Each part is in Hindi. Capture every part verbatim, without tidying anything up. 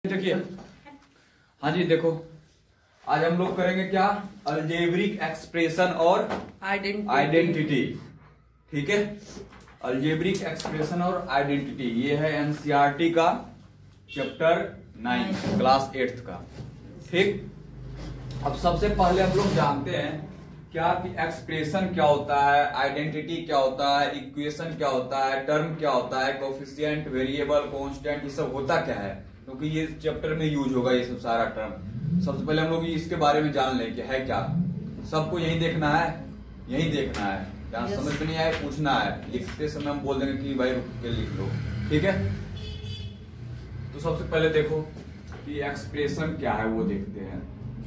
देखिए, हाँ जी देखो, आज हम लोग करेंगे क्या, अलजेब्रिक एक्सप्रेशन और आइडेंटिटी। ठीक है, अलजेब्रिक एक्सप्रेशन और आइडेंटिटी, ये है एनसीईआरटी का चैप्टर नाइन क्लास एट्थ का। ठीक, अब सबसे पहले हम लोग जानते हैं क्या कि एक्सप्रेशन क्या होता है, आइडेंटिटी क्या होता है, इक्वेशन क्या होता है, टर्म क्या होता है, कोफिशिएंट, वेरिएबल, कांस्टेंट, ये सब होता क्या है, क्योंकि ये चैप्टर में यूज होगा ये सब सारा टर्म। सबसे पहले हम लोग इसके बारे में जान लें कि है क्या। सबको यही देखना है, यही देखना है, जहाँ yes. समझ में नहीं आए पूछना है, लिखते समय हम बोल देंगे कि भाई रुक के लिख लो। ठीक है, तो सबसे पहले देखो कि एक्सप्रेशन क्या है वो देखते हैं।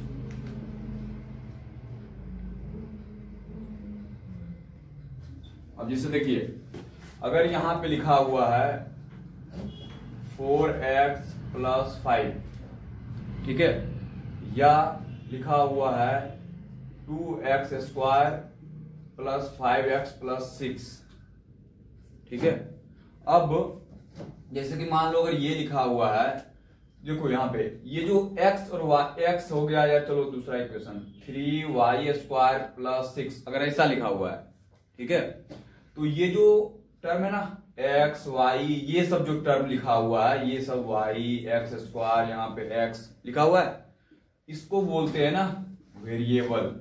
अब जैसे देखिए, अगर यहां पे लिखा हुआ है फोर एक्स प्लस फाइव, ठीक है, या लिखा हुआ है two x square plus five x plus six, ठीक है। अब जैसे कि मान लो अगर ये लिखा हुआ है, देखो यहाँ पे ये जो x और y, x हो गया, या चलो दूसरा equation three y square plus six, अगर ऐसा लिखा हुआ है, ठीक है, तो ये जो टर्म है ना x y, ये सब जो टर्म लिखा हुआ है, ये सब y x स्क्वायर, यहाँ पे x लिखा हुआ है, इसको बोलते हैं ना वेरिएबल।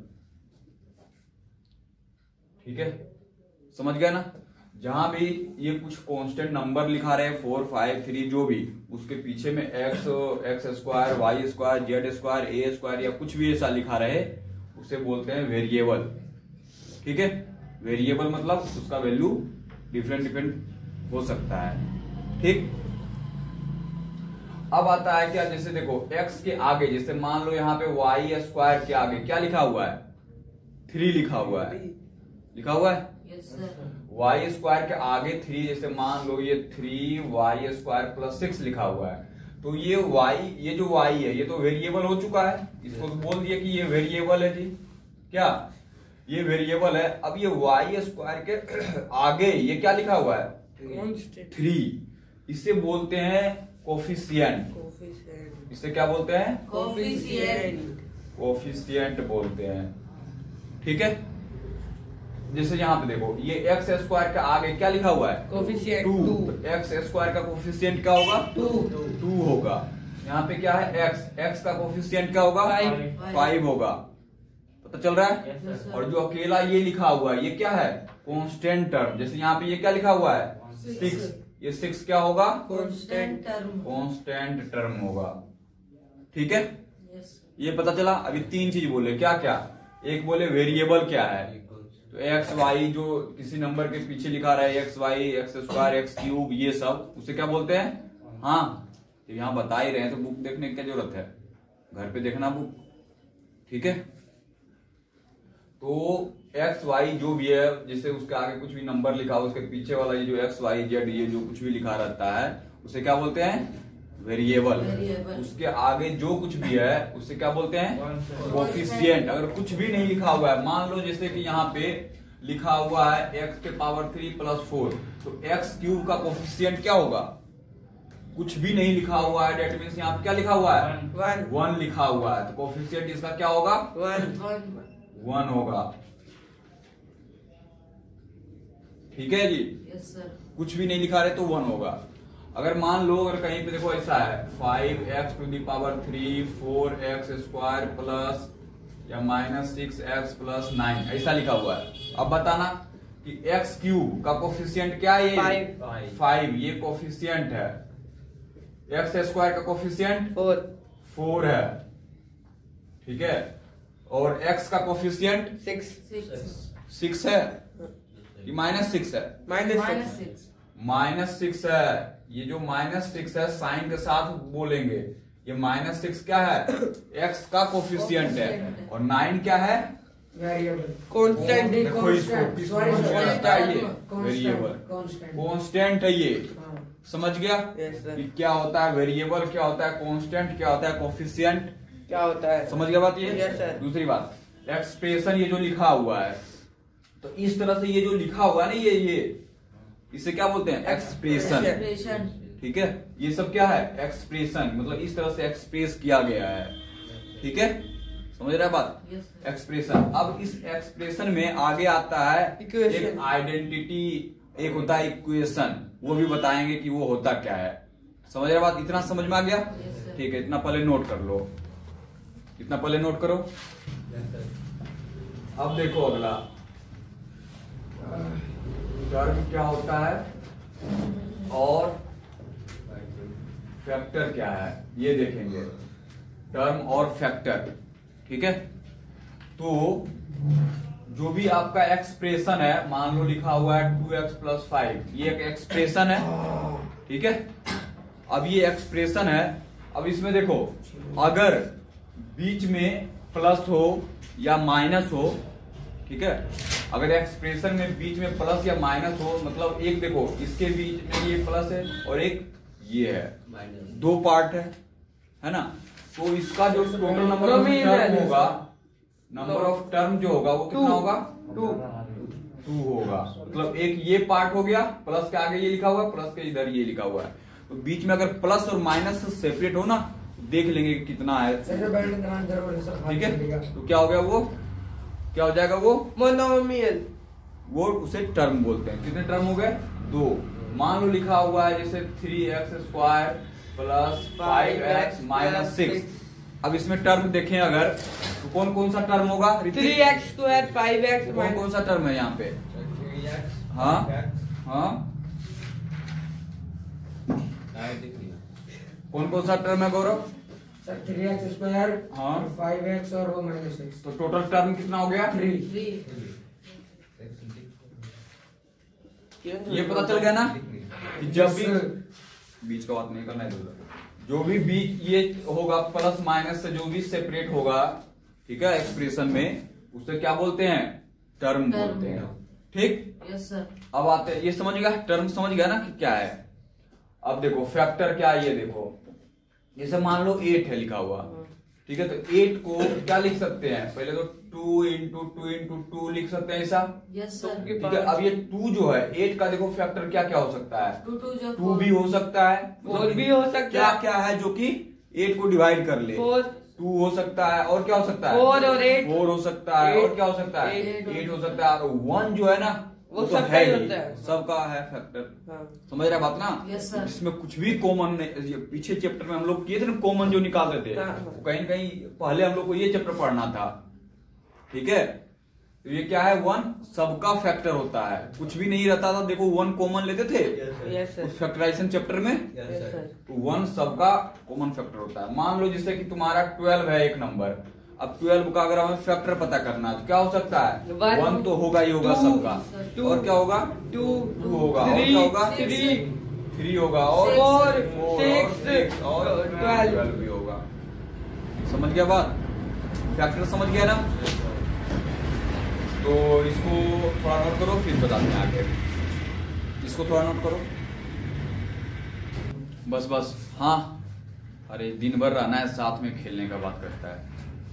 ठीक है, समझ गया ना। जहां भी ये कुछ कांस्टेंट नंबर लिखा रहे हैं, फोर फाइव थ्री जो भी, उसके पीछे में x x square y square z square a square या कुछ भी ऐसा लिखा रहे, उसे बोलते हैं वेरिएबल। ठीक है, वेरिएबल मतलब उसका वैल्यू डिफरेंट डिफरेंट हो सकता है। ठीक, अब आता है क्या, जैसे देखो x के आगे, जैसे मान लो यहाँ पे वाई स्क्वायर के आगे क्या लिखा हुआ है, थ्री लिखा हुआ है, लिखा हुआ है वाई स्क्वायर के आगे थ्री, जैसे मान लो ये three y square plus six लिखा हुआ है, तो ये y, ये जो y है ये तो वेरिएबल हो चुका है, इसको तो बोल दिया कि ये वेरिएबल है जी, क्या ये वेरिएबल है। अब ये वाई स्क्वायर के आगे ये क्या लिखा हुआ है, थ्री, इसे बोलते हैं कोफिशिएंट। इसे क्या बोलते हैं, कोफिशिएंट, कोफिशिएंट बोलते हैं। ठीक है, जैसे यहाँ पे देखो ये एक्स स्क्वायर का आगे क्या लिखा हुआ है, कोफिशिएंट टू, टू, तो एक्स स्क्वायर का कोफिशिएंट क्या होगा, टू, टू होगा। यहाँ पे क्या है एक्स, एक्स का कोफिशिएंट क्या होगा, फाइव होगा। पता चल रहा है। yes, और जो अकेला ये लिखा हुआ है ये क्या है, कांस्टेंट टर्म। जैसे यहाँ पे ये क्या लिखा हुआ है, सिक्स, ये सिक्स क्या होगा, कांस्टेंट टर्म, कांस्टेंट टर्म होगा। ठीक है, yes. ये पता चला। अभी तीन चीज बोले, क्या क्या, एक बोले वेरिएबल क्या है, तो एक्स वाई जो किसी नंबर के पीछे लिखा रहा है, x y x square x cube, ये सब उसे क्या बोलते हैं। हाँ, तो यहाँ बता ही रहे हैं तो बुक देखने की क्या जरूरत है, घर पे देखना बुक। ठीक है, तो एक्स वाई जो भी है, जैसे उसके आगे कुछ भी नंबर लिखा हो, उसके पीछे वाला ये जो एक्स वाई जेड ये जो कुछ भी लिखा रहता है उसे क्या बोलते हैं, वेरिएबल। उसके आगे जो कुछ भी है उसे क्या बोलते हैं, कोफिशिएंट। अगर कुछ भी नहीं लिखा हुआ है, मान लो जैसे कि यहाँ पे लिखा हुआ है एक्स के पावर थ्री प्लस फोर, तो एक्स क्यूब का कोफिशिएंट क्या होगा, कुछ भी नहीं लिखा हुआ है, डेट मीन्स यहाँ पे क्या लिखा हुआ है, वन, वन लिखा हुआ है, तो कोफिशिएंट इसका क्या होगा, वन, वन होगा। ठीक है जी, yes, sir. कुछ भी नहीं लिखा रहे तो वन होगा। अगर मान लो अगर कहीं पे देखो ऐसा है five x to the power three four x square plus या minus six x plus nine, ऐसा लिखा हुआ है, अब बताना कि एक्स क्यूब का कोफिशिएंट क्या है, फाइव, फाइव, ये कोफिशिएंट है। एक्स स्क्वायर का कोफिशिएंट फोर, फोर है। ठीक है, और x का कोफिशिएंट सिक्स, सिक्स है, ये माइनस सिक्स है, माइनस सिक्स, माइनस सिक्स है। ये जो माइनस सिक्स है साइन के साथ बोलेंगे, ये माइनस सिक्स क्या है, x का कोफिशिएंट है, और नाइन क्या है, वेरिएबल, कांस्टेंट, देखो इसको किसको बोलता है, ये वेरिएबल, कांस्टेंट है ये। समझ गया कि क्या होता है वेरिएबल, क्या होता है कांस्टेंट, क्या होता है कोफिशिएंट, क्या होता है, समझ गया बात ये। yes, sir. दूसरी बात, एक्सप्रेशन ये जो लिखा हुआ है, तो इस तरह से ये जो लिखा हुआ है ना, ये ये इसे क्या बोलते हैं, एक्सप्रेशन। ठीक है, ये सब क्या है, एक्सप्रेशन, मतलब इस तरह से एक्सप्रेस किया गया है। ठीक है, समझ रहे हैं बात, एक्सप्रेशन। अब इस एक्सप्रेशन में आगे आता है एक आइडेंटिटी, एक होता है इक्वेशन, वो भी बताएंगे कि वो होता क्या है। समझ रहे बात, इतना समझ में आ गया? ठीक है, इतना पहले नोट कर लो, इतना पहले नोट करो। अब देखो अगला टर्म क्या होता है और फैक्टर क्या है, ये देखेंगे, टर्म और फैक्टर। ठीक है, तो जो भी आपका एक्सप्रेशन है, मान लो लिखा हुआ है टू एक्स प्लस फाइव, ये एक एक्सप्रेशन है। ठीक है, अब ये एक्सप्रेशन है, अब इसमें देखो अगर बीच में प्लस हो या माइनस हो, ठीक है, अगर एक्सप्रेशन में बीच में प्लस या माइनस हो, मतलब एक देखो इसके बीच में ये प्लस है और एक ये है, दो पार्ट है, है ना, तो इसका जो टोटल नंबर ऑफ टर्म होगा, नंबर ऑफ टर्म जो होगा वो कितना होगा, टू टू होगा। मतलब एक ये पार्ट हो गया, प्लस के आगे ये लिखा हुआ है, प्लस के इधर ये लिखा हुआ है, तो बीच में अगर प्लस और माइनस सेपरेट हो ना, देख लेंगे कितना है। ठीक है, तो क्या हो गया, वो क्या हो जाएगा, वो मोनोमियल, वो उसे टर्म बोलते हैं। कितने टर्म हो गए, दो। मान लो लिखा हुआ है जैसे three x square plus five x minus six. अब इसमें टर्म देखें अगर, तो कौन कौन सा टर्म होगा, three x square five x, कौन कौन सा टर्म है यहाँ पे, हाँ हाँ, कौन कौन सा टर्म है Gaurav, sir three x square, हाँ, फाइव एक्स और वो माइनस सिक्स, तो टोटल टर्म कितना हो गया, थ्री। ये पता चल गया ना कि जब भी बीच का बात नहीं करना है, जो भी बीच ये होगा प्लस माइनस से जो भी सेपरेट होगा, ठीक है, एक्सप्रेशन में, उसे क्या बोलते हैं, टर्म बोलते हैं। ठीक, यस सर। अब आते हैं, ये समझ गया, टर्म समझ गया ना कि क्या है। अब देखो फैक्टर क्या है, ये देखो, जैसे मान लो एट है लिखा हुआ, ठीक है, तो एट को क्या लिख सकते हैं, पहले तो two into two into two लिख सकते हैं ऐसा। Yes sir. ठीक है, अब ये टू जो है एट का, देखो फैक्टर क्या क्या हो सकता है, टू टू जो टू भी हो सकता है, फोर भी हो सकता है, क्या क्या है जो कि एट को डिवाइड कर ले, फोर, टू हो सकता है, और क्या हो सकता है, फोर और एट, फोर हो सकता है, और क्या हो सकता है, एट, एट हो सकता है, और वन जो है ना वो तो सबका है ही ही, होता है, सबका है फैक्टर। हाँ। समझ रहे बात ना, यस सर। इसमें कुछ भी कॉमन नहीं, पीछे चैप्टर में हम लोग किए थे ना कॉमन जो निकालते थे, हाँ। तो कहीं न कहीं पहले हम लोग को ये चैप्टर पढ़ना था। ठीक है, तो ये क्या है, वन सबका फैक्टर होता है, कुछ भी नहीं रहता था, देखो वन कॉमन लेते थे यस सर। उस फैक्टराइजेशन चैप्टर में, यस सर। तो वन सबका कॉमन फैक्टर होता है। मान लो जैसे कि तुम्हारा ट्वेल्व है एक नंबर, अब ट्वेल्व का अगर हमें फैक्टर पता करना है तो क्या हो सकता है, One, वन तो होगा ही होगा two, सबका, two, और क्या होगा, टू, टू होगा, और three, क्या होगा, three, थ्री होगा, और four, four, six, और twelve। ट्वेल्व भी होगा। समझ गया बात, फैक्टर समझ गया ना, तो इसको थोड़ा नोट करो फिर बताते हैं आगे, इसको थोड़ा नोट करो, बस बस, हाँ, अरे दिन भर रहना है साथ में, खेलने का बात करता है।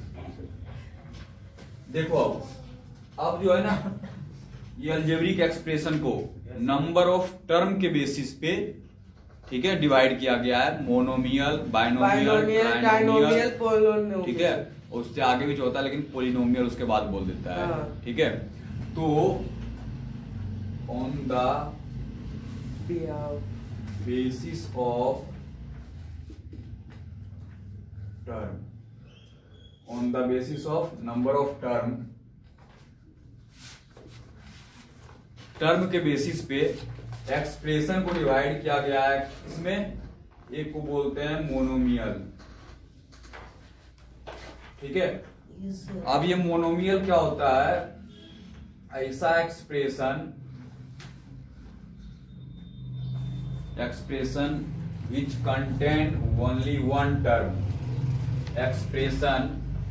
देखो अब अब जो है ना, ये अलजेब्रिक एक्सप्रेशन को नंबर ऑफ टर्म के बेसिस पे, ठीक है, डिवाइड किया गया है, मोनोमियल, बाइनोमियल, ट्राइनोमियल, पोलिनोमियल, ठीक है, और उससे आगे भी जो होता है, लेकिन पोलिनोमियल उसके बाद बोल देता है। हाँ। ठीक है, तो on the basis of term, on the basis of number of term, term के बेसिस पे एक्सप्रेशन को डिवाइड किया गया है, इसमें एक को बोलते हैं मोनोमियल। ठीक है, अब ये मोनोमियल क्या होता है, ऐसा expression expression which contain only one term, expression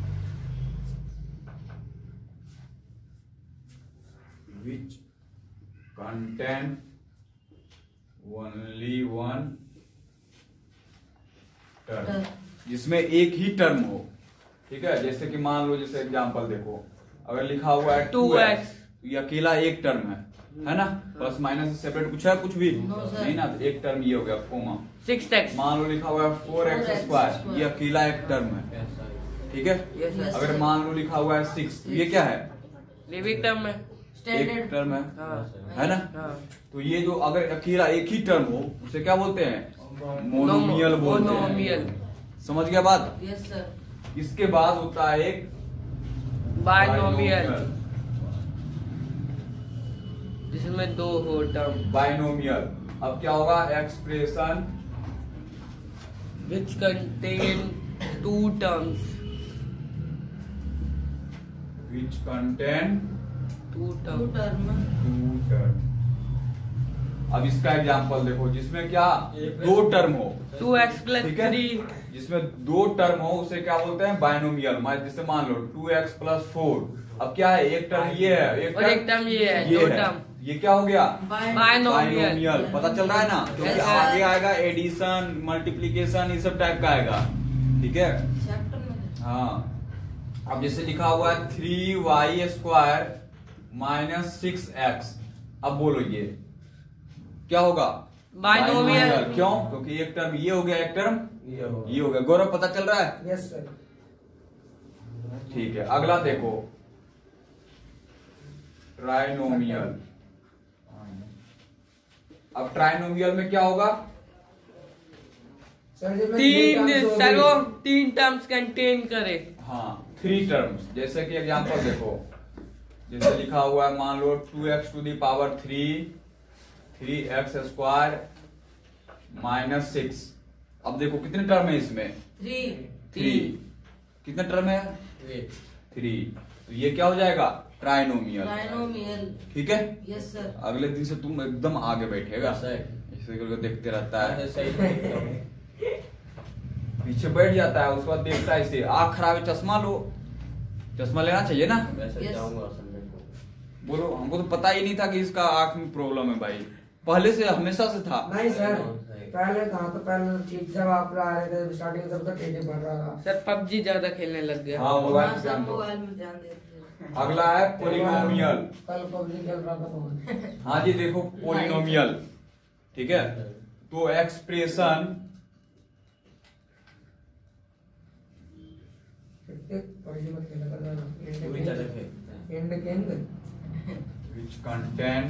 which contain only one term, जिसमें एक ही टर्म हो। ठीक है, जैसे कि मान लो, जैसे एग्जांपल देखो, अगर लिखा हुआ है टू एक्स, तो ये अकेला एक टर्म है, है ना। प्लस माइनस से सेपरेट कुछ है कुछ भी नहीं ना। तो एक टर्म ये हो गया कोमा। सिक्स एक्स मान लो लिखा हुआ है फोर एक्स स्क्वायर, ये अकेला एक टर्म है, ठीक है। Yes, sir. अगर मान लो लिखा हुआ है सिक्स, ये क्या है, लिविंग टर्म है। एक टर्म है, हाँ। है ना। हाँ। तो ये जो अगर अकेला एक ही टर्म हो उसे क्या बोलते हैं, मोनोमियल बोलते हैं। मोनोमियल। समझ गया बात। Yes sir. इसके बाद होता है एक बायनोमियल, जिसमें दो हो टर्म। बाइनोमियल। अब क्या होगा, expression which contain two terms. Which contain two two term. Term. Two term. अब इसका एग्जांपल देखो, जिसमें क्या दो टर्म हो, टू एक्स प्लस ठीक है। थ्री। जिसमें दो टर्म हो उसे क्या बोलते हैं, बाइनोमियल। जैसे मान लो टू एक्स प्लस फोर। अब क्या है, एक टर्म ये है, एक और एक टर्म ये है, ये दो है। टर्म। ये क्या हो गया, बायनोमियल। बाइनोमियल। पता चल रहा है ना, क्योंकि Yes, sir. आगे आएगा एडिशन, मल्टीप्लीकेशन, ये सब टाइप का आएगा, ठीक है। चैप्टर में। हाँ। अब जैसे लिखा हुआ है three y square minus six x. अब बोलो ये क्या होगा, बायनोमियल। क्यों, क्योंकि एक टर्म ये हो गया, एक टर्म ये हो गया। गौरव पता चल रहा है। Yes sir. ठीक है, अगला देखो, ट्राइनोमियल। अब ट्राइनोमियल में क्या होगा, तीन सर वो तीन टर्म्स कंटेन करे। हाँ थ्री टर्म्स। जैसे कि एग्जांपल देखो, जैसे लिखा हुआ है मान लो two x to the power three, three x square minus six. अब देखो कितने टर्म है इसमें, थ्री। थ्री। कितने टर्म है, थ्री। तो ये क्या हो जाएगा, ट्राइनोमियल, ट्राइनोमियल। ठीक है। Yes sir. अगले दिन से तुम एकदम आगे बैठेगा, इसे करके देखते रहता है, पीछे बैठ जाता है, उसके बाद देखता है इसे, आँख खराब है, चश्मा लो, चश्मा लेना चाहिए ना। बोलो, हमको तो पता ही नहीं था कि इसका आँख में प्रॉब्लम है भाई, पहले से हमेशा से था। नहीं सर, पहले कहा तो पहले ठीक, जब आप आ रहे थे स्टार्टिंग तब तो ठीक ही पढ़ रहा था सर पबजी ज्यादा खेलने लग गया। हाँ मोबाइल हाँ, पे सब ध्यान दो। मोबाइल में ध्यान देते हैं। अगला है पोलिनोमियल। कल पबजी खेल रहा था तो हाँ जी देखो, पोलिनोमियल, ठीक है। तो एक्सप्रेशन पबजी मत खेला कर, and game which contain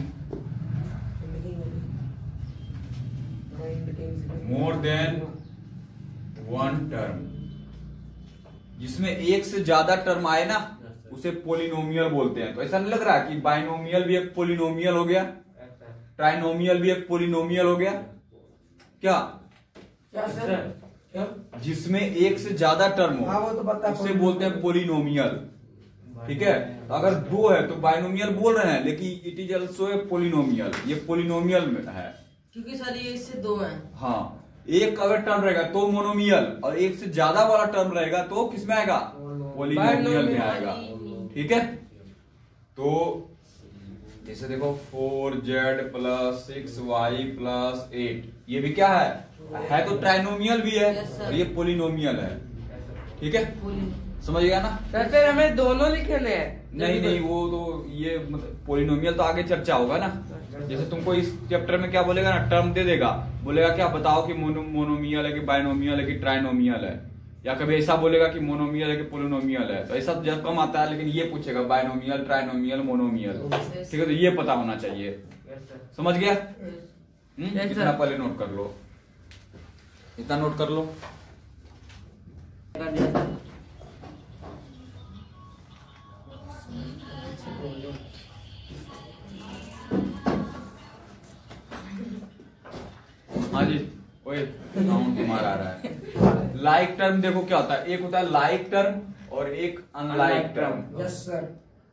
more than one term, जिसमें एक से ज्यादा टर्म आए ना उसे पोलिनोमियल बोलते हैं। तो ऐसा नहीं लग रहा कि बाइनोमियल भी एक पोलिनोमियल हो गया, ट्राइनोमियल भी एक पोलिनोमियल हो गया क्या, क्या सर, क्या जिसमें एक से ज्यादा टर्म हाँ, हो वो तो पता है, उसे बोलते हैं पोलिनोमियल, ठीक है। तो अगर दो है तो बाइनोमियल बोल रहे हैं, लेकिन it is also a polynomial, ये पोलिनोमियल में है। क्योंकि सर ये इससे दो हैं। हाँ, एक अगर टर्म रहेगा तो मोनोमियल, और एक से ज्यादा वाला टर्म रहेगा तो किसमें आएगा, पोलिनोमियल में आएगा, ठीक है। तो जैसे देखो four z plus six y plus eight, ये भी क्या है, है तो ट्राइनोमियल भी है Yes, sir. और ये पोलिनोमियल है, ठीक है। समझ गया ना। सर फिर हमें दोनों लिखने हैं। नहीं नहीं, वो तो ये मतलब पोलिनोमियल तो आगे चर्चा होगा ना। जैसे तुमको इस चैप्टर में क्या बोलेगा ना, टर्म दे देगा, बोलेगा क्या बताओ कि मोनो मोनोमियल है कि बाइनोमियल है कि ट्राइनोमियल है, या कभी ऐसा बोलेगा कि मोनोमियल है कि पोलिनोमियल है। तो ऐसा जब कम आता है, लेकिन ये पूछेगा बाइनोमियल, ट्राइनोमियल, मोनोमियल, ठीक है। तो ये पता होना चाहिए, समझ गया। हम्म, Yes, इतना sir. पहले नोट कर लो, इतना नोट कर लो। हाँ जी, ओए साउंड तुम्हारा आ रहा है। लाइक टर्म देखो क्या होता है, एक होता है लाइक टर्म और एक अनलाइक टर्म। Yes sir.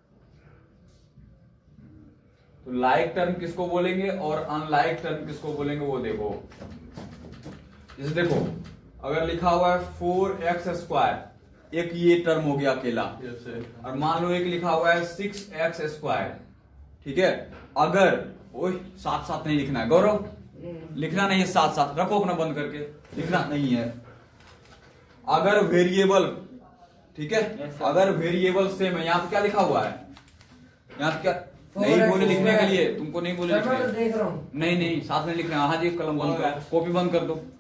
तो लाइक टर्म किसको बोलेंगे और अनलाइक टर्म किसको बोलेंगे वो देखो। जैसे देखो, अगर लिखा हुआ है फोर एक्स स्क्वायर, एक ये टर्म हो गया अकेला, और मान लो एक लिखा हुआ है सिक्स एक्स स्क्वायर, ठीक है। अगर ओए साथ साथ नहीं लिखना है गौरव, लिखना नहीं है साथ साथ, रखो अपना बंद करके, लिखना नहीं है। अगर वेरिएबल, ठीक है, अगर वेरिएबल सेम है, यहां पे क्या लिखा हुआ है, यहां पे क्या नहीं बोले लिखने के लिए, तुमको नहीं बोले सर मैं तो लिखने। देख रहा हूँ। नहीं नहीं साथ में लिखना। हाँ जी कलम बंद करो, कॉपी बंद कर दो।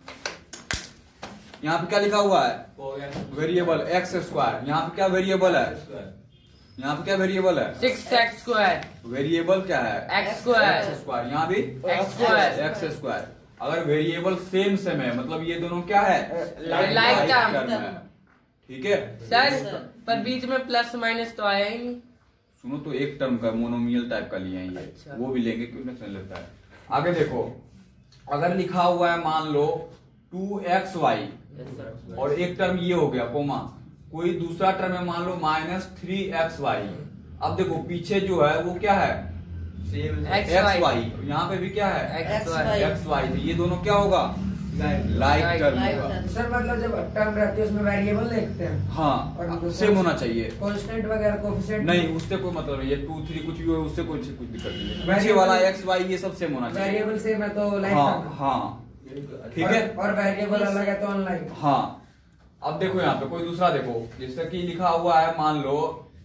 यहाँ पे क्या लिखा हुआ है? Variable x square. यहाँ पे क्या वेरिएबल है? यहाँ पे क्या वेरिएबल है? Six x square. वेरिएबल क्या है? X square. X square. यहाँ भी एक्स स्क्वायर। X square. अगर वेरिएबल सेम सेम है मतलब ये दोनों क्या है? Like like term. टर्म है। ठीक है। सर पर बीच में प्लस माइनस तो आया ही नहीं। सुनो तो एक टर्म का मोनोमियल टाइप का लिया है ये। अच्छा। वो भी लेंगे क्यों नहीं लगता है। आगे देखो, अगर लिखा हुआ है मान लो टू एक्स वाई और एक टर्म ये हो गया कोमा, कोई दूसरा टर्म है मान लो माइनस थ्री एक्स वाई। अब देखो पीछे जो है वो क्या है? X x y. यहाँ पे भी क्या है? X y. Y. X y. ये दोनों क्या होगा? लाइक टर्म लाइक होगा। टर्म। सर मतलब जब टर्म रहती है उसमें वेरिएबल लिखते हैं और हाँ दूसरा- सेम होना चाहिए। कांस्टेंट वगैरह कोएफिशिएंट नहीं उससे कोई मतलब नहीं, ये टू थ्री कुछ भी हो उससे कोई कुछ दिक्कत नहीं है। पीछे Variable- वाला एक्स वाई ये सब सेम होना चाहिए। वेरिएबल सेम है तो लाइक हाँ हाँ ठीक है। और वेरिएबल अलग है तो अनलाइक। हाँ अब देखो यहाँ पे कोई दूसरा देखो, जैसे कि लिखा हुआ है मान लो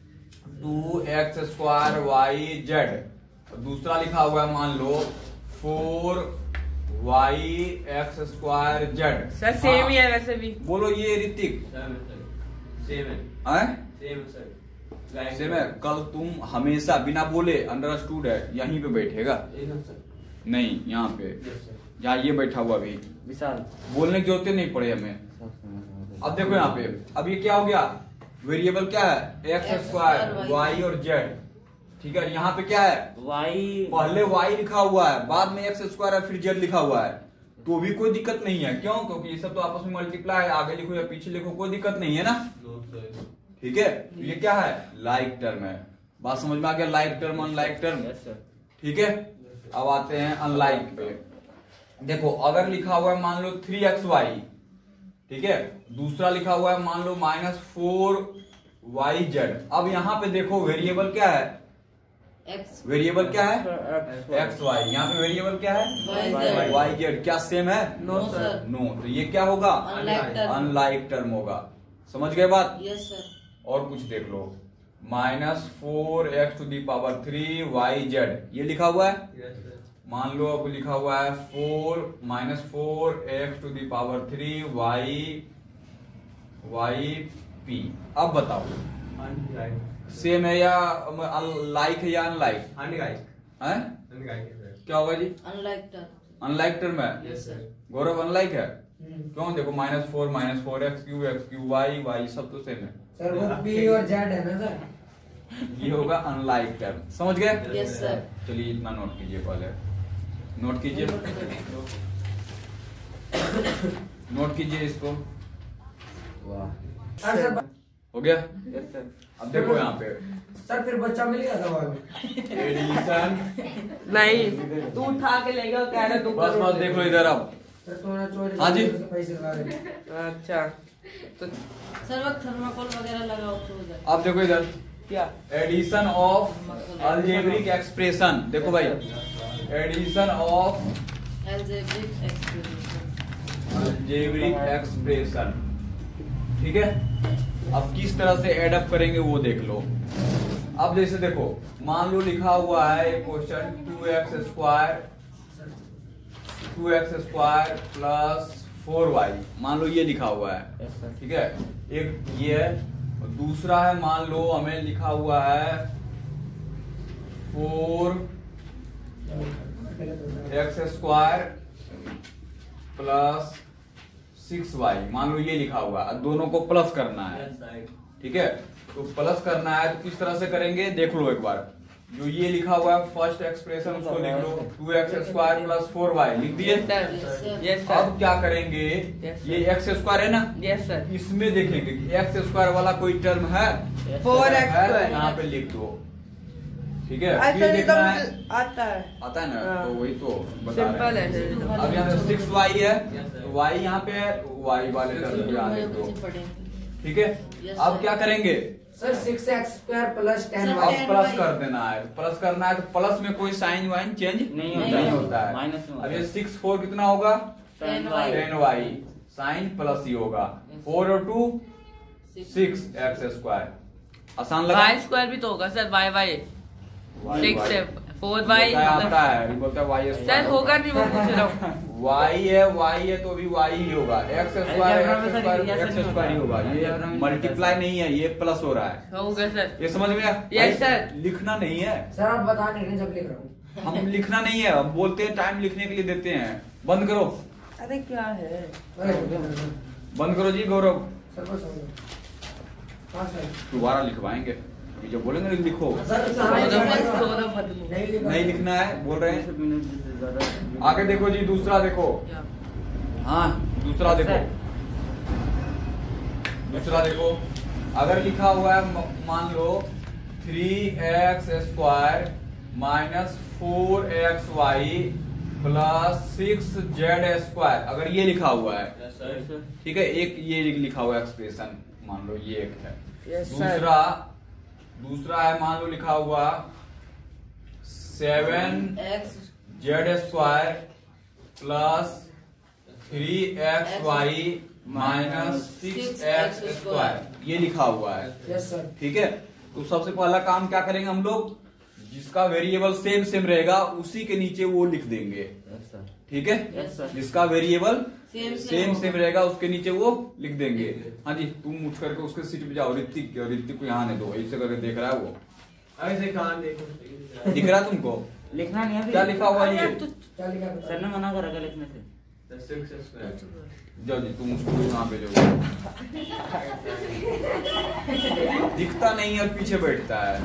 two x square y z, दूसरा लिखा हुआ है मान लो four y x square z. Sir same ही है वैसे भी। बोलो ये ऋतिक सेम है है? सेम सर सेम है। कल तुम हमेशा बिना बोले अंडरस्टूड है यहीं पे बैठेगा, नहीं यहाँ पे यहाँ ये बैठा हुआ अभी विशाल बोलने की जरूरत नहीं पड़े हमें। अब देखो यहाँ पे अब ये क्या हो गया? वेरिएबल क्या है? एक्स स्क्वायर वाई और जेड। ठीक है। यहाँ पे क्या है? वाई पहले वाई लिखा हुआ है, बाद में एक्स स्क्वायर है, फिर जेड लिखा हुआ है, तो भी कोई दिक्कत नहीं है। क्यों? क्योंकि ये सब तो आपस में मल्टीप्लाई है, आगे लिखो या पीछे लिखो कोई दिक्कत नहीं है ना। ठीक है। तो ये क्या है? लाइक टर्म है। बात समझ में आ गया? Like term unlike term. ठीक है। अब आते हैं अनलाइक पे। देखो अगर लिखा हुआ है मान लो थ्री एक्स वाई, ठीक है, दूसरा लिखा हुआ है मान लो माइनस फोर वाई जेड। अब यहाँ पे देखो वेरिएबल क्या है? एक्स वेरिएबल क्या है? X y. यहाँ पे वेरिएबल क्या है? Y z. Y z. क्या सेम है? No no sir. Sir. No. तो ये क्या होगा? Unlike term. अनलाइक टर्म होगा। समझ गए बात? Yes sir. और कुछ देख लो, minus four x to the power three y z, ये लिखा हुआ है। मान लो अब लिखा हुआ है four minus four x to the power three y y p. अब बताओ सेम है या लाइक है या अनलाइक है? क्या होगा जी? Unlike term. अनलाइक टर्म है। Yes sir. गौरव अनलाइक है क्यों? देखो minus four minus four x q x q y y सब तो सेम है। सर वो पी और जेड है ना सर। ये होगा अनलाइक टर्म। समझ गए? Yes sir. चलिए इतना नोट कीजिए, पहले नोट कीजिए, नोट कीजिए इसको। वाह सर सर हो गया। अब देखो यहाँ पे सर फिर बच्चा मिल गया था वाला। एडिशन। नहीं तू उठा के ले गया कह रहा तू बस करोड़ बस दे। देख लो इधर। अब सर तूने चोरी हाँ जी। से पैसे ला रहे। अच्छा तो सर वो थर्माकोल वगैरह लगाओ तो हो जाए। अब देखो इधर क्या? Addition of algebraic expression. देखो भाई addition of algebraic expression. Algebraic expression. ठीक है। अब किस तरह से एडअप करेंगे वो देख लो। अब जैसे देखो मान लो लिखा हुआ है एक question two x square two x square plus four y, मान लो ये लिखा हुआ है। ठीक है। एक ये है और दूसरा है मान लो हमें लिखा हुआ है four x square plus six y, मान लो ये लिखा हुआ है, दोनों को प्लस करना है। ठीक है। तो प्लस करना है तो किस तरह से करेंगे देख लो एक बार। जो ये लिखा हुआ है फर्स्ट एक्सप्रेशन उसको लिख लो, two x square plus four y लिख दिए। Yes sir. अब क्या करेंगे? Yes, sir. ये एक्स स्क्वायर है ना, यस सर। इसमें देखेंगे कि एक्स स्क्वायर वाला कोई टर्म है? फोर है, एक्स तो स्क्वायर यहाँ पे लिख दो। ठीक है। ऐसा फिर नहीं तो देखना है, आता है। आता है ना, हाँ। तो वही तो बता सिंपल रहे है हैं। सर। अब यहाँ पे सिक्स वाई है तो वाई यहाँ पे है, वाई वाले टर्म यहाँ लिख दो। पढ़ेंगे। ठीक है। Yes, अब sir. क्या करेंगे? Sir six x square plus ten Sir, y. अब प्लस कर देना है। प्लस करना है तो प्लस में कोई साइन वाइन चेंज नहीं होता नहीं है। होता है। माइनस में होता अब है। ये सिक्स फोर कितना होगा? Ten y. Ten y sign plus ही होगा। फोर और टू सिक्स एक्स स्क्वायर। आसान लगा? वाई स्क्वायर भी तो होगा सर। वाई वाई सिक्स है फोर वाई आता है बोलता है वाई सर होगा नहीं, मैं पूछ रहा हूँ। वाई है वाई है तो भी वाई ही होगा, x square x square x square ही होगा, ये मल्टीप्लाई नहीं है, ये प्लस हो रहा है। होगा सर। ये समझ में आया? Yes sir. लिखना नहीं है सर आप बता नहीं रहे जब लिख रहा हूँ। हम लिखना नहीं है, हम बोलते हैं टाइम लिखने के लिए देते हैं। बंद करो, अरे क्या है, बंद करो जी गौरव। सर बस हो गया। हाँ सर। दोबारा लिखवाएंगे, ये जो बोलेंगे ना लिखो। सर नहीं लिखा। नहीं लिखना है बोल रहे हैं। आगे देखो जी, दूसरा देखो। हाँ दूसरा देखो, दूसरा देखो। अगर लिखा हुआ है म- मान लो three x square minus four x y plus six z square, अगर ये लिखा हुआ है Yes, sir. ठीक है, एक ये लिखा हुआ एक्सप्रेशन मान लो ये एक है। Yes, sir. दूसरा दूसरा है मान लो लिखा हुआ seven x z square plus three x y minus six x square, ये लिखा हुआ है। Yes sir. ठीक है, तो सबसे पहला काम क्या करेंगे हम लोग, जिसका वेरिएबल सेम सेम रहेगा उसी के नीचे वो लिख देंगे। ठीक है, Yes, sir. जिसका वेरिएबल सेम सेम सेम रहेगा उसके नीचे वो लिख देंगे। हाँ जी, तुम उठ करके उसके सीट पे जाओ। ऋतिक ऋतिक को यहाँ नहीं दो, ऐसे करके देख रहा है वो, ऐसे कहाँ देखो दिख रहा है तुमको? लिखना नहीं है। क्या लिखा हुआ है ये? क्या लिखा है? सर ने मना करा क्या लिखने से? The six square. जाओ जी, तुम उसको यहाँ पे जाओ। दिखता नहीं है और पीछे बैठता है।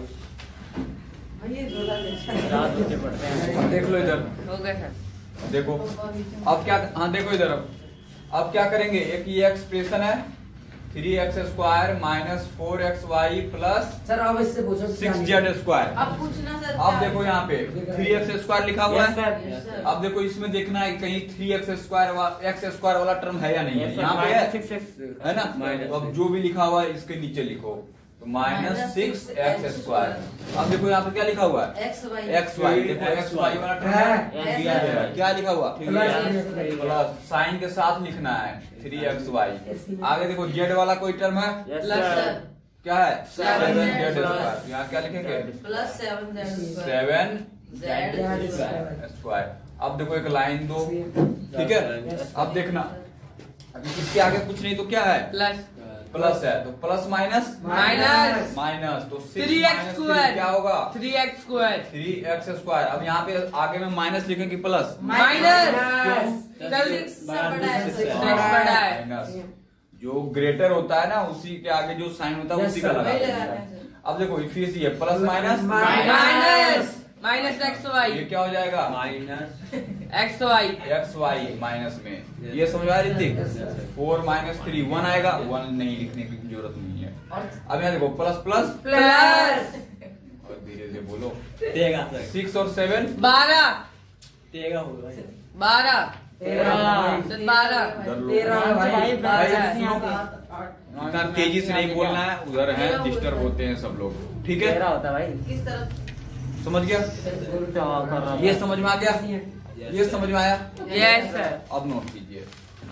रात होते पढ़ते हैं। अब देख लो इधर, होगा सर। देखो अब क्या, हाँ देखो इधर। अब अब क्या करेंगे, एक ये एक्सप्रेशन है three x square minus four x y plus sir आप इससे पूछो सिक्स जेड स्क्वायर। अब पूछना सर। अब देखो यहाँ पे थ्री एक्स स्क्वायर लिखा हुआ Yes, है। sir. सर अब देखो इसमें देखना है कहीं three x square x square वाला टर्म है या नहीं है। Yes, sir. यहाँ पे Minus है, six x. है ना? Minus तो अब six. जो भी लिखा हुआ है इसके नीचे लिखो, तो minus Minus six six x x square. अब देखो यहाँ पे क्या लिखा हुआ है, एक्स वाई एक्स वाई। देखो एक्स वाई वाला टर्म है, Yes, दिया sir. है। क्या लिखा हुआ, Plus. प्लस साइन के साथ लिखना है थ्री एक्स वाई। आगे देखो जेड वाला कोई टर्म है, Yes, प्लस sir. सर क्या है, Seven seven Z Z plus. Square. यहाँ क्या लिखेंगे, plus seven Z seven Z Z square. अब देखो एक लाइन दो, ठीक है। अब देखना, अब इसके आगे कुछ नहीं तो क्या है, प्लस प्लस है, तो प्लस माइनस माइनस माइनस, तो six three x minus three square क्या होगा, three x square three x square. अब यहाँ पे आगे में माइनस लिखेंगे प्लस, माइनस सर सिक्स से बड़ा है सिक्स सर। बड़ा है। माइनस जो ग्रेटर होता है ना उसी के आगे जो साइन होता है Yes, उसी का sir. लगा वही देंगे। लगाना है सर। अब देखो इफिस ये plus minus minus minus x ये वाई क्या हो जाएगा, Minus. X y x y minus में। ये समझ आ रही थी, फोर माइनस थ्री वन आएगा, वन नहीं लिखने की जरूरत नहीं है। और अब यहाँ देखो प्लस प्लस, प्लस और धीरे धीरे बोलो, तेगा सर. सिक्स और सेवन बारह तेगा होगा. बारह सर बारह उधर लो। तेरह भाई बारह। इतना तेजी से नहीं बोलना है, उधर है डिस्टर्ब होते हैं सब लोग, ठीक तेरह है। होता है भाई। किस तरफ समझ गया, जवाब कर रहा ये समझ में आ गया, ये समझ में आया। Yes sir. अब नोट कीजिए,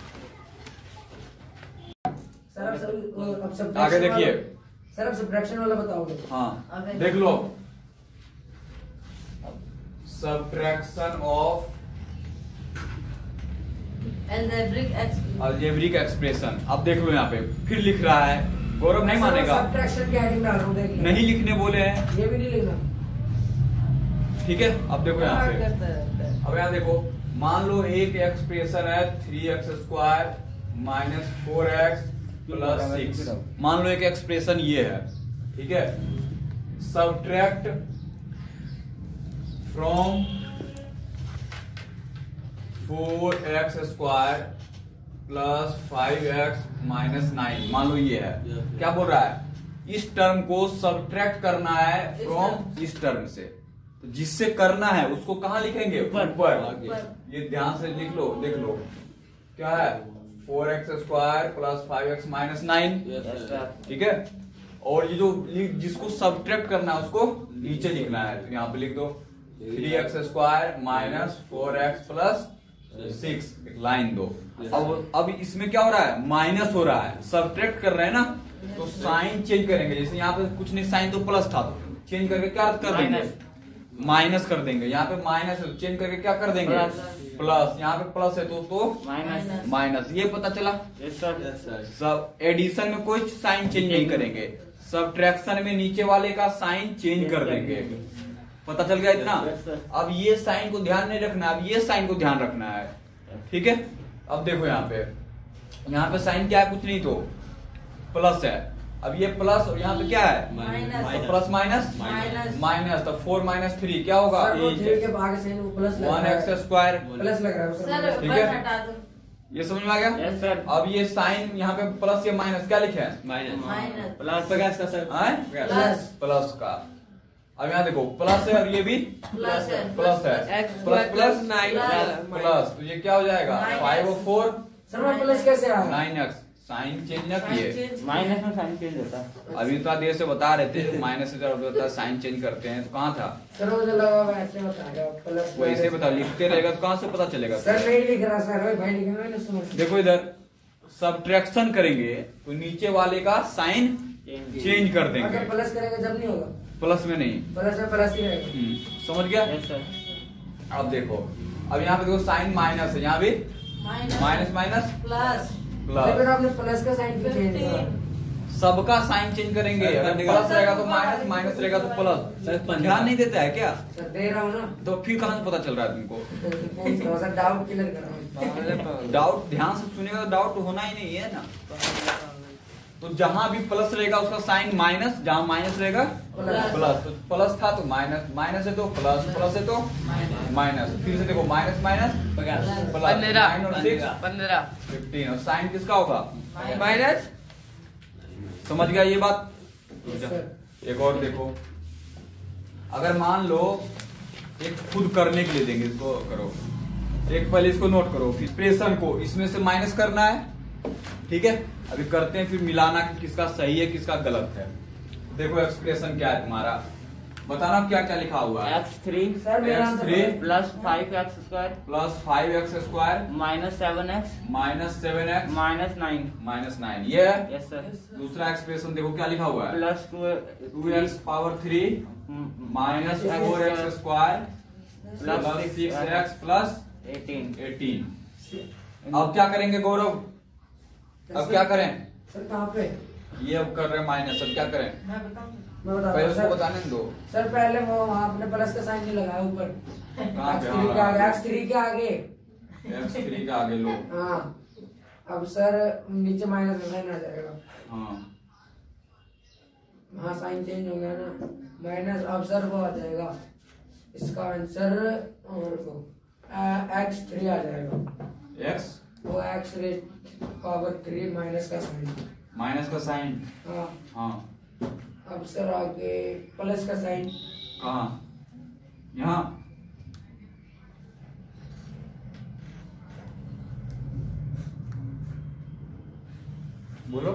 सर अब सब अब सब आगे देखिए। सर अब सब्ट्रैक्शन वाला बताओगे। हाँ देख लो, subtraction of algebraic x algebraic expression. अब देख लो यहाँ पे फिर लिख रहा है, गौरव नहीं मानेगा, सब्ट्रैक्शन की हेडिंग डाल रहा हूं देखिए। नहीं लिखने बोले हैं, ये भी नहीं लिखना। ठीक है। अब देखो यहाँ पे, करता है अब यहाँ देखो, मान लो एक एक्सप्रेशन है three x square minus four x plus six. मान लो एक एक्सप्रेशन ये है, ठीक है। Subtract from four x square plus five x minus nine, मान लो ये है। क्या बोल रहा है, इस टर्म को सब्ट्रैक्ट करना है फ्रॉम इस टर्म से, तो जिससे करना है उसको कहाँ लिखेंगे, ऊपर। ये ध्यान से लिख लो, देख लो क्या है, four x square plus five x minus nine, ठीक है। और ये जो जिसको सब्ट्रैक्ट करना है उसको नीचे लिखना है, तो यहाँ पे लिख दो three x square minus four x plus six, एक लाइन दो। अब अब इसमें क्या हो रहा है, माइनस हो रहा है, सब्ट्रैक्ट कर रहे हैं ना, तो साइन चेंज करेंगे। जैसे यहाँ पे कुछ नहीं, साइन तो प्लस था, तो चेंज करके क्या कर देंगे, माइनस। माइनस कर देंगे। यहाँ पे माइनस है, चेंज करके क्या कर देंगे, प्लस। प्लस। यहाँ पे प्लस है तो तो माइनस। माइनस। ये पता चला। Yes sir. Yes sir. सब एडिशन में कोई साइन चेंज नहीं करेंगे, सब्ट्रैक्शन में नीचे वाले का साइन चेंज कर देंगे। पता चल गया इतना। Yes, sir. अब ये साइन को ध्यान नहीं रखना, अब ये साइन को ध्यान रखना है, ठीक है। अब देखो यहाँ पे, यहाँ पे साइन क्या है, कुछ नहीं तो प्लस है। अब ये प्लस और यहाँ पे क्या है, माइनस। तो प्लस माइनस माइनस। माइनस, तो फोर माइनस थ्री क्या होगा, सर वो थ्री के आगे से वो प्लस लग वन रहा एक्स है, स्क्वायर। प्लस लग रहा है सर सर। ठीक वन है। हटा दो। ये समझ में आ गया। Yes sir. अब ये साइन यहाँ पे प्लस या माइनस क्या लिखे है, माइनस। माइनस। प्लस पचास का सर। हैं? प्लस। प्लस का। अब यहाँ देखो प्लस है और ये भी प्लस है। प्लस है, x plus plus plus nine plus, तो ये क्या हो जाएगा, माइनस। फाइव और फोर सर वो प्लस कैसे आ रहा है? Nine x. साइन चेंज न किए, माइनस में साइन चेंज होता है। अभी तो देर से बता रहे थे माइनस से जब होता है साइन चेंज करते हैं, तो कहाँ था, सर वो जो लगा हुआ है ऐसे बता रहा है, प्लस वैसे बता, लिखते रहेगा तो कहाँ से पता चलेगा। सर नहीं लिख रहा सर, भाई भाई लिख रहा है ना, समझ। देखो इधर सब्ट्रैक्शन करेंगे तो नीचे वाले का साइन चेंज। चेंज कर अगर देंगे, प्लस करेंगे जब नहीं होगा, प्लस में नहीं। प्लस में प्लस ही रहेगा। हम्म, समझ गया। Yes sir. अब देखो, अब यहाँ पे देखो साइन माइनस है, यहाँ भी minus. Minus minus plus. Plus, फिर आपने प्लस का साइन क्यों चेंज करा? सबका साइन चेंज करेंगे। अगर प्लस रहेगा तो माइनस, माइनस रहेगा तो प्लस। सर, ध्यान नहीं देता है क्या, सर दे रहा हूँ ना, तो फिर कहाँ से पता चल रहा है तुमको। सर डाउट क्लियर कर रहा हूँ। डाउट ध्यान से सुनेगा तो डाउट होना ही नहीं है ना। तो जहां भी प्लस रहेगा उसका साइन माइनस, जहां माइनस रहेगा प्लस। प्लस। तो प्लस था तो माइनस, माइनस है तो प्लस, प्लस है तो माइनस। फिर से देखो माइनस माइनस पचास। प्लस, पंद्रह। नाइन और सिक्स पंद्रह फिफ्टीन। और साइन किसका होगा, माइनस। समझ गया ये बात। सर एक और देखो, अगर मान लो एक खुद करने के लिए देंगे, इसको करो, एक पहले इसको नोट करो, एक्सप्रेशन को इसमें से माइनस करना है, ठीक है। अभी करते हैं, फिर मिलाना कि किसका सही है किसका गलत है। देखो एक्सप्रेशन क्या है तुम्हारा, बताना क्या क्या लिखा हुआ है। एक्स थ्री सर मेरा x three plus five x square plus five x square minus seven x minus seven x minus nine. Minus nine. ये है यस सर। दूसरा एक्सप्रेशन, देखो क्या लिखा हुआ है, plus two two x power three minus four x square plus six x plus eighteen. Eighteen. अब क्या करेंगे गौरव, अब क्या करें, सर कहाँ पे? ये अब कर रहे हैं माइनस, अब क्या करें, मैं बताऊं। मैं बता पहले रहा उसको हूँ सर। बताने दो। सर पहले वो वहाँ आपने प्लस का साइन नहीं लगाया ऊपर, कहाँ पे, एक्स थ्री के आगे, एक्स थ्री के आगे। एक्स थ्री का आगे लो। हाँ अब सर नीचे माइनस का साइन आ जाएगा। हाँ हाँ साइन चेंज हो गया ना, माइनस। अब सर वो आ जाएगा, इसका आंसर और वो एक्स थ्री आ जाएगा। एक्स वो एक्स रे पावर थ्री माइनस का साइन। माइनस का साइन। हाँ हाँ अब सर आगे प्लस का साइन। कहाँ, यहाँ बोलो,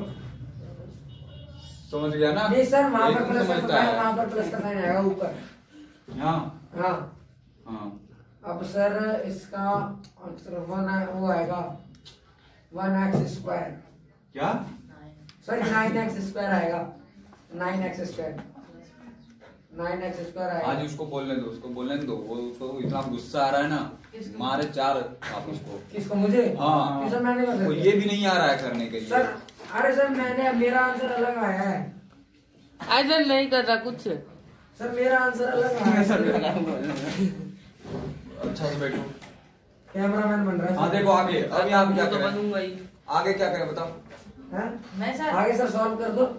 समझ गया ना। नहीं सर वहाँ एक पर तुम प्लस का समझता साइन, है। वहाँ पर प्लस का साइन आएगा ऊपर। यहाँ हाँ हाँ अब सर इसका आंसर वन वो आएगा, वन एक्स स्क्वायर। क्या, सॉरी नाइन एक्स स्क्वायर आएगा, nine x square, nine x square आज आएगा। उसको बोलने दो, उसको बोलने दो, वो उसको इतना गुस्सा आ रहा है ना, किसको? मारे चार आप उसको। किसको, मुझे? हाँ। कि सर मैंने कर वो दिया। ये भी नहीं आ रहा है करने के लिए। सर अरे सर मैंने, मेरा आंसर अलग आया है ऐसा नहीं कर रहा कुछ। सर, मेरा आंसर अलग आया है। अच्छा से बैठो। कैमरामैन बन रहा है। हाँ देखो आगे, अब यहाँ पे क्या तो करें, बनूंगा ही। आगे क्या करें बताओ। हैं? मैं सर आगे सर सॉल्व कर दो।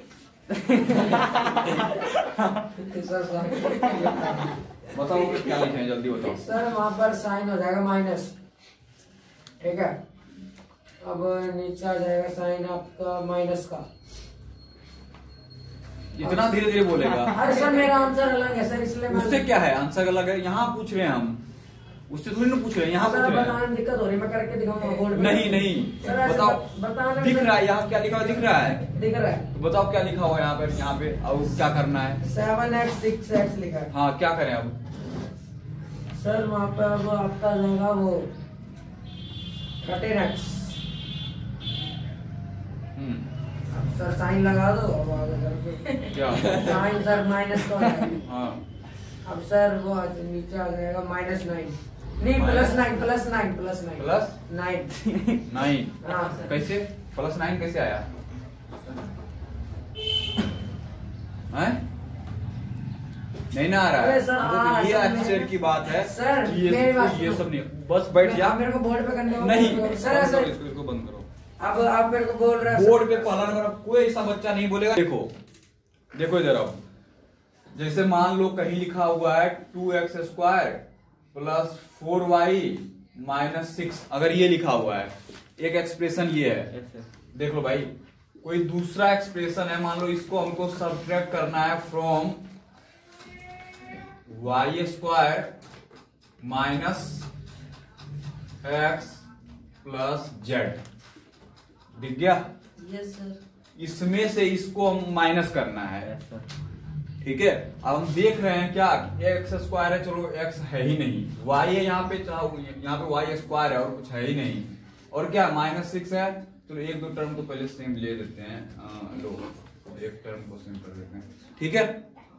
सर सॉल्व बताओ क्या लिखे हैं, जल्दी बताओ। सर वहाँ पर साइन हो जाएगा माइनस, ठीक है। अब नीचे आ जाएगा साइन आपका माइनस का। इतना धीरे धीरे बोलेगा। अरे सर मेरा आंसर अलग है सर, इसलिए मैं- उससे क्या है, आंसर अलग है। यहाँ पूछ रहे हैं हम, उससे थोड़ी ना पूछ रहे हैं, यहाँ सर पूछ रहे बताने हैं। में दिक्कत हो रही है, मैं करके दिखाऊंगा बोर्ड पे। नहीं नहीं सर ऐसे बताओ, बत- बताने में दिख रहा है यहाँ क्या लिखा हुआ दिख रहा है, दिख रहा है तो बताओ क्या लिखा हुआ है यहाँ पे, यहाँ पे अब क्या करना है। सेवन एक्स सिक्स एक्स लिखा है हाँ क्या करें अब, सर। वहाँ पे अब आपका रहेगा वो थर्टीन एक्स। हम्म सर साइन लगा दो अब आगे करके क्या साइन सर माइनस का है। हाँ अब सर वो आ- नीचे आ जाएगा माइनस नाइन नहीं Minus- plus nine plus nine plus nine plus nine nine हाँ सर कैसे प्लस नाइन कैसे आया हैं? नहीं ना आ रहा अरे है सर, आ, तो ये सर, एक्सेल मैं- की बात है सर, कि ये मेरी बात सब ये सुनो। सब नहीं बस बैठ जा आप मेरे को बोर्ड पे करने को नहीं बोल रहे हो। सर बंद ऐसे करो इसको इसको बंद करो अब आप मेरे को बोल रहे हैं बोर्ड पे पहला नंबर कोई ऐसा बच्चा नहीं बोलेगा देखो देखो इधर आओ जैसे मान लो कहीं लिखा हुआ है two x square plus four y minus six अगर ये लिखा हुआ है एक एक्सप्रेशन ये है Yes, sir. देख लो भाई कोई दूसरा एक्सप्रेशन है मान लो इसको हमको सब्ट्रैक्ट करना है from y square minus x plus z दिख गया Yes, sir. इसमें से इसको हम माइनस करना है Yes, sir. ठीक है अब हम देख रहे हैं क्या एक्स स्क्वायर है चलो एक्स है ही नहीं वाई है यहाँ पे यहाँ पे वाई स्क्वायर है और कुछ है ही नहीं और क्या माइनस सिक्स है चलो एक दो टर्म तो पहले सेम ले देते हैं आ, लो एक टर्म को सेम कर देते हैं ठीक है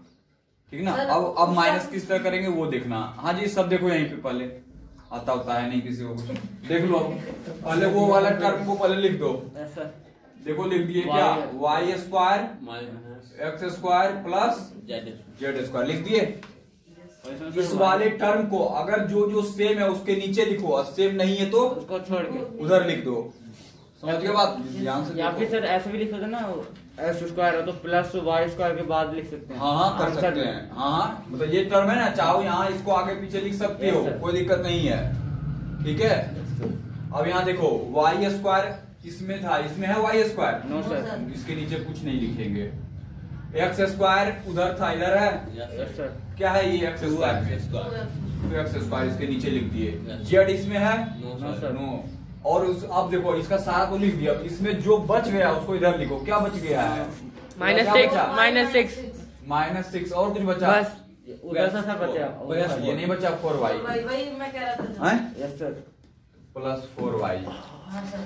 ठीक ना सर, अब अब उसका- माइनस किस तरह करेंगे वो देखना हाँ जी सब देखो यहीं पे पहले आता होता है नहीं किसी को कुछ देख लो पहले वो वाला टर्म को पहले लिख दो Yes, sir. देखो लिख दिए क्या Y- y square minus x square plus z z square लिख दिए और इसमें इस sir वाले टर्म को अगर जो जो सेम है उसके नीचे लिखो और सेम नहीं है तो उसको छोड़ के उधर लिख दो समझ गए बात ध्यान से या फिर देखो। सर ऐसे भी लिख सकते हैं ना एक्स स्क्वायर हो तो प्लस वाई स्क्वायर के बाद लिख सकते हैं हाँ हाँ कर आंसर सकते में। हैं हाँ हाँ मतलब ये टर्म है ना चाहो यहाँ इसको आगे पीछे लिख सकते Yes, हो sir. कोई दिक्कत नहीं है ठीक है अब यहाँ देखो वाई स्क्वायर इसमें था इसमें है y square no No, sir sir. इसके नीचे कुछ नहीं लिखेंगे एक्स स्क्वायर उधर था इधर है यस सर क्या है ये एक्स स्क्वायर में टू एक्स स्क्वायर इसके नीचे लिख दिए जेड इसमें है नो सर नो और उस अब देखो इसका सारा तो लिख दिया अब इसमें जो बच गया उसको इधर लिखो क्या बच गया है माइनस क्या सिक्स बचा? माइनस सिक्स माइनस सिक्स और कुछ बचा बस उधर से सर बचा बस ये नहीं बचा फोर वाई वही वही मैं कह रहा था हैं yes sir plus four y हाँ सर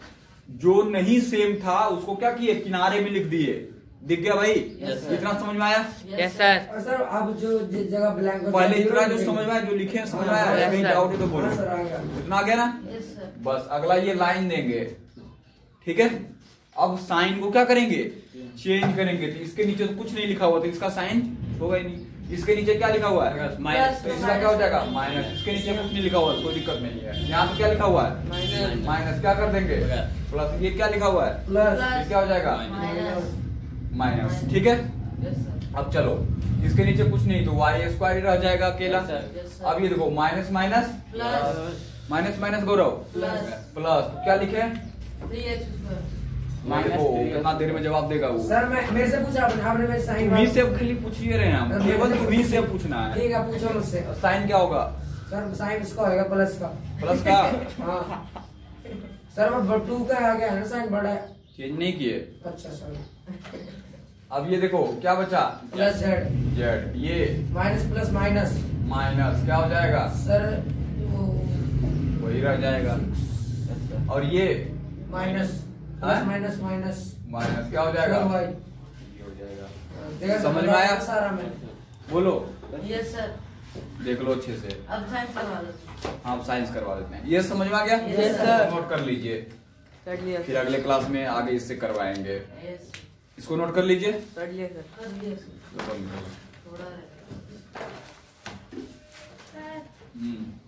जो नहीं सेम था उसको क्या किए किनारे में लिख दिए दिख गया भाई Yes, sir. इतना समझ में आया यस सर और सर अब जो जिस जगह ब्लैंक पहले इतना जो समझ में आया जो लिखे हैं समझ में आया Yes, कहीं sir. डाउट है तो बोलो सर आ गया इतना आ गया ना यस सर बस अगला ये लाइन देंगे ठीक है अब साइन को क्या करेंगे चेंज करेंगे तो इसके नीचे तो कुछ नहीं लिखा हुआ तो इसका साइन होगा ही नहीं इसके नीचे क्या लिखा हुआ है माइनस तो इसका क्या हो जाएगा माइनस इसके नीचे कुछ नहीं लिखा हुआ है कोई दिक्कत नहीं है यहाँ पे क्या लिखा हुआ है माइनस माइनस क्या कर देंगे प्लस ये क्या लिखा हुआ है प्लस ये क्या हो जाएगा माइनस माइनस ठीक है यस सर अब चलो इसके नीचे कुछ नहीं तो वाई स्क्वायर रह जाएगा अकेला Yes, sir. Yes, sir. अब ये देखो minus minus plus minus minus Gaurav plus plus तो क्या लिखे थ्री एक्स स्क्वायर Minus देखो three. कितना देर में जवाब देगा वो सर मैं मेरे से पूछा आपने आपने मेरे साइन तुम्ही से खाली पूछिए रहे हैं हम केवल तुम्ही से पूछना है ठीक है पूछो मुझसे साइन क्या होगा सर साइन इसका होगा प्लस का प्लस का हाँ सर वो टू का आ गया है ना साइन बड़ा है चेंज नहीं किए अच्छा सॉरी अब ये देखो क्या बचा प्लस जेड जेड ये माइनस प्लस माइनस माइनस क्या हो जाएगा सर वो वही रह जाएगा यस सर और ये माइनस हाँ? प्लस माइनस माइनस माइनस क्या हो जाएगा फोर वाई ये हो जाएगा देखा समझ में आया? सारा में बोलो यस सर देख लो अच्छे से अब साइंस करवा लो हम साइंस करवा देते हैं ये समझ में आ गया Yes, sir. नोट कर लीजिए कर लिया फिर अगले क्लास में आगे इससे करवाएंगे यस इसको नोट कर लीजिए कर लिया सर कर दिया सर थोड़ा रह गया। हम्म